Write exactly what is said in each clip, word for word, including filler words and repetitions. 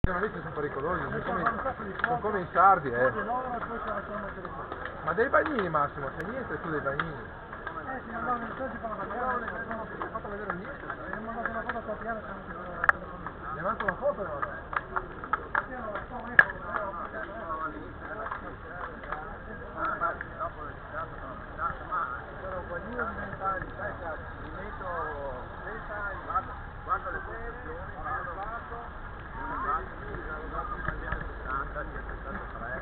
giornalisti sono pericolosi, sono come, sono come i sardi, eh. Ma dei bagnini, Massimo, sei niente tu dei bagnini. Eh, si mandavano i messaggi per la bagnina, non ho fatto vedere niente. Mi hanno mandato una foto a Tatiana, mi ha mandato una foto allora? Sono guadino di vent'anni, sai cazzo, mi metto vent'anni, guarda, guarda le postazioni, guarda, non va più, l'ho dato un paglietto sessanta, centosettantatré.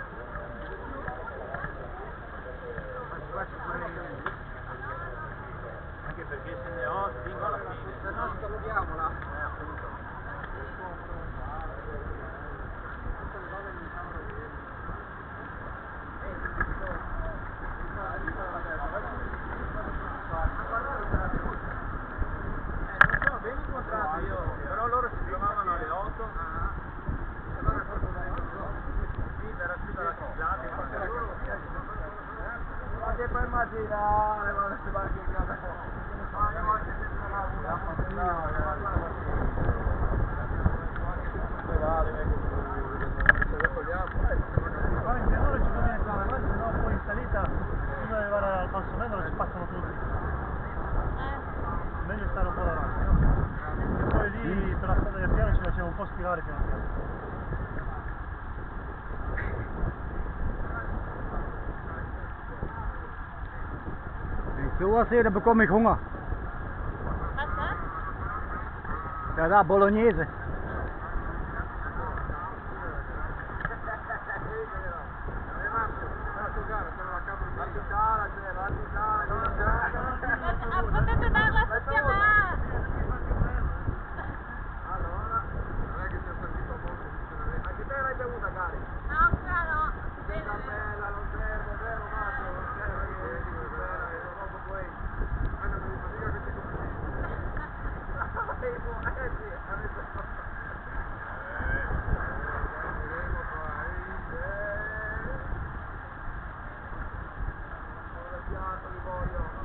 Ma qua ci vuole anche perché se ne ho, spingo alla fine. Se no scalodiamola. Eh, appunto. Però loro si trovavano alle otto, allora sì, era più dalla città, ma che puoi immaginare, ma non si va anche in casa, ma io anche se non la ma in pianura ci conviene qua davanti, se no poi in salita prima di arrivare al falso mendolo si passano tutti. Meglio stare un po' davanti, no? E poi lì per la strada del piano ci faceva un po' schivare piano piano. Zo sera bekom ik honger. Wat dan? Ja, daar bolognese. Potete darla a tutti a me! Allora, non è che ti ho sentito molto, anche te l'hai bevuta, cari? No, ancora no. Sei una bella, non serve, vero Massimo, non serve che è bella, è proprio poi. Ah, non mi fatica che ti compri. Eh sì, adesso. Li voglio.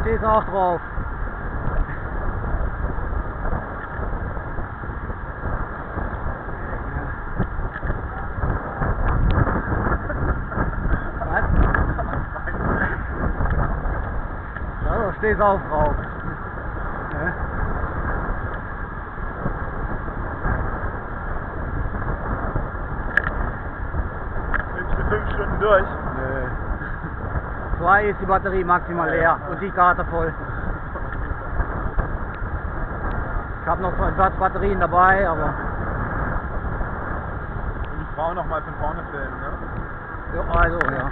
stehst auch drauf. Was? Ja, du stehst auch drauf. Ja. Nimmst du fünf Stunden durch? Nö. Zwei ist die Batterie maximal leer und die Karte voll. Ich habe noch zwei Batterien dabei, aber Und die Frau noch mal von vorne filmen, ne? ja, also ja.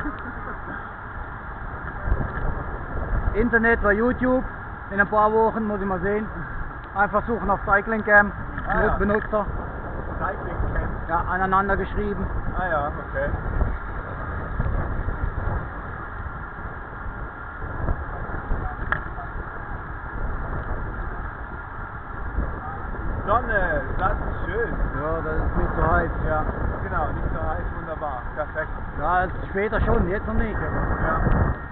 Internet bei YouTube in ein paar Wochen, muss ich mal sehen. Einfach suchen auf Cycling Cam, Ah, ja. Benutzer, Cycling Camp. ja, aneinander geschrieben. Ah ja, okay. Sonne, das ist schön. Ja, das ist nicht so heiß. Ja, genau, nicht so heiß, wunderbar, perfekt. Ja, später schon, jetzt noch nicht. Ja.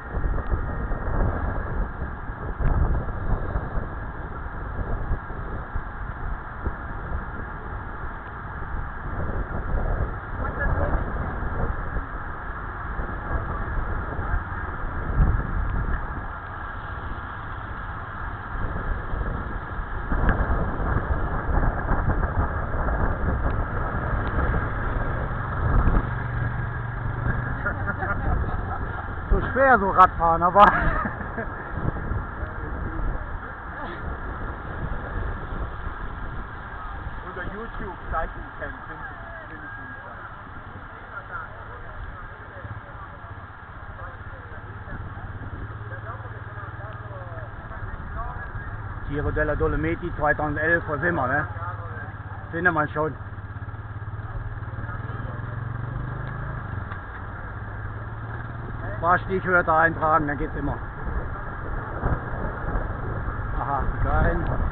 So schwer so Radfahren, aber Unter YouTube Cycling Camp findest du mich da. Giro della Dolomiti zweitausendelf, wo sind wir, ne? Findet man schon. Ein paar Stichwörter eintragen, dann geht's immer. Aha, kein.